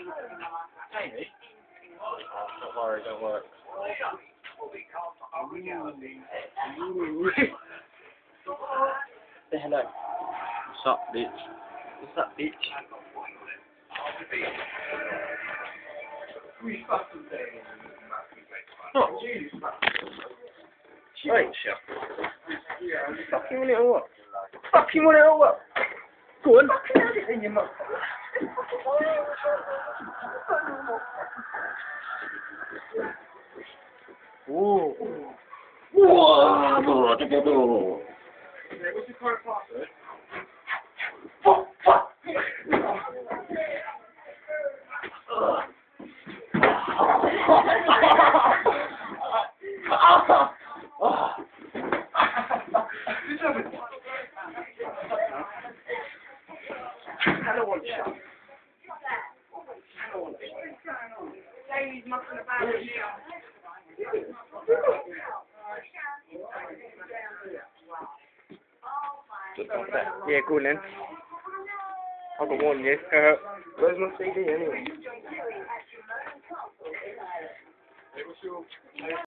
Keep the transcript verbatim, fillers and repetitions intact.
Don't worry, don't worry. Say hello. What's up, bitch? What's up, bitch? Oh, right, shut. Fucking want it or what? Fucking want it or what? Go on. In your mouth. Whoa. Whoa. What's your current password? Fuck, fuck. I don't want shot. I don't want shot. Ladies mucking about here. Yeah, cool then. I've got one, yes. Uh, where's my C D anyway?